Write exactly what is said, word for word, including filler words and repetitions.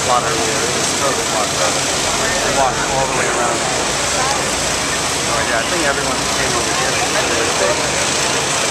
lot earlier. It was totally blocked up. We walked all the way around. So yeah, I think everyone who came over here is really big.